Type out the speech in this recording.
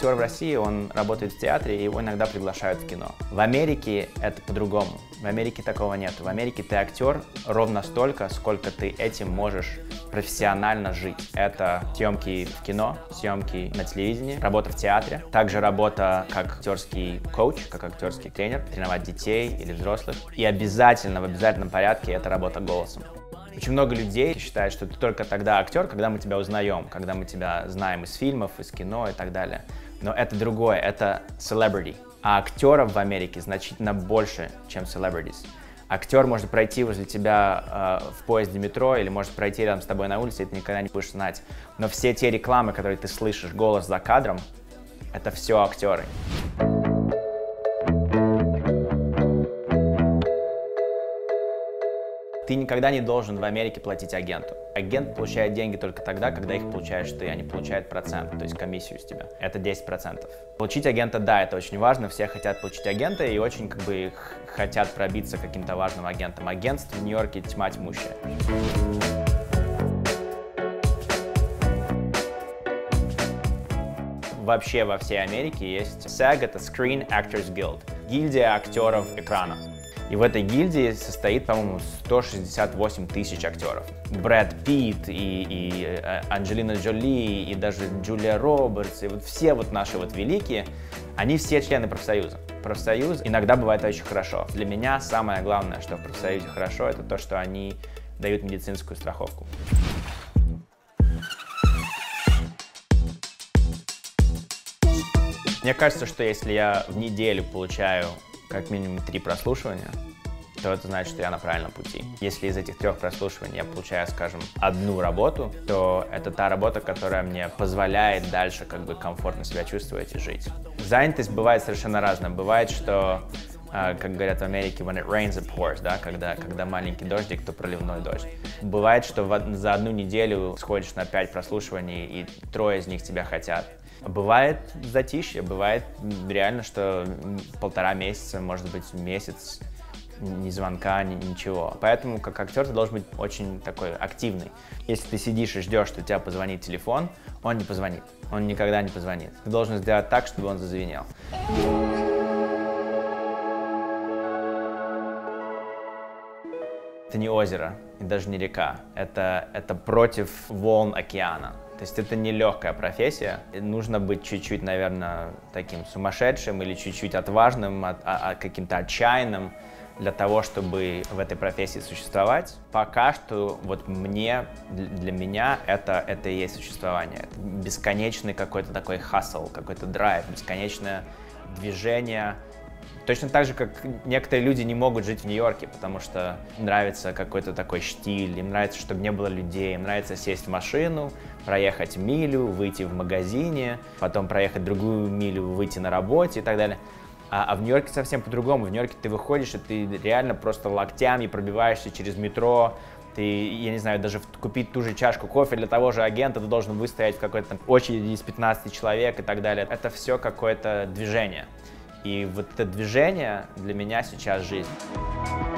актер в России, он работает в театре, и его иногда приглашают в кино. В Америке это по-другому. В Америке такого нет. В Америке ты актер ровно столько, сколько ты этим можешь профессионально жить. Это съемки в кино, съемки на телевидении, работа в театре, также работа как актерский коуч, как актерский тренер, тренировать детей или взрослых. И обязательно, в обязательном порядке, это работа голосом. Очень много людей считают, что ты только тогда актер, когда мы тебя узнаем, когда мы тебя знаем из фильмов, из кино и так далее. Но это другое, это celebrity. А актеров в Америке значительно больше, чем celebrities. Актер может пройти возле тебя в поезде метро или может пройти рядом с тобой на улице, и ты никогда не будешь знать. Но все те рекламы, которые ты слышишь, голос за кадром, это все актеры. Ты никогда не должен в Америке платить агенту. Агент получает деньги только тогда, когда их получаешь ты, а не получает процент, то есть комиссию с тебя. Это 10%. Получить агента, да, это очень важно, все хотят получить агента и очень хотят пробиться каким-то важным агентом. Агентств в Нью-Йорке тьма тьмущая. Вообще во всей Америке есть SAG, это Screen Actors Guild, гильдия актеров экрана. И в этой гильдии состоит, по-моему, 168 тысяч актеров. Брэд Питт и Анджелина Джоли, и даже Джулия Робертс, и вот все вот наши вот великие, они все члены профсоюза. Профсоюз иногда бывает очень хорошо. Для меня самое главное, что в профсоюзе хорошо, это то, что они дают медицинскую страховку. Мне кажется, что если я в неделю получаю как минимум 3 прослушивания, то это значит, что я на правильном пути. Если из этих 3 прослушиваний я получаю, скажем, одну работу, то это та работа, которая мне позволяет дальше комфортно себя чувствовать и жить. Занятость бывает совершенно разная. Бывает, что, как говорят в Америке, when it rains it pours, да, когда маленький дождик, то проливной дождь. Бывает, что за одну неделю сходишь на 5 прослушиваний, и 3 из них тебя хотят. Бывает затишье, бывает реально, что 1,5 месяца, может быть, месяц, ни звонка, ничего. Поэтому, как актер, ты должен быть очень такой активный. Если ты сидишь и ждешь, что тебя позвонит телефон, он не позвонит. Он никогда не позвонит. Ты должен сделать так, чтобы он зазвенел. Это не озеро и даже не река. Это против волн океана. То есть это не легкая профессия. Нужно быть чуть-чуть, наверное, таким сумасшедшим или чуть-чуть отважным, каким-то отчаянным для того, чтобы в этой профессии существовать. Пока что вот для меня это и есть существование. Это бесконечный какой-то такой хасл, какой-то драйв, бесконечное движение. Точно так же, как некоторые люди не могут жить в Нью-Йорке, потому что им нравится какой-то такой штиль, им нравится, чтобы не было людей, им нравится сесть в машину, проехать милю, выйти в магазине, потом проехать другую милю, выйти на работе и так далее. А в Нью-Йорке совсем по-другому. В Нью-Йорке ты выходишь, и ты реально просто локтями пробиваешься через метро. Ты, я не знаю, даже купить ту же чашку кофе для того же агента, ты должен выстоять в какой-то очереди из 15 человек и так далее. Это все какое-то движение. И вот это движение для меня сейчас жизнь.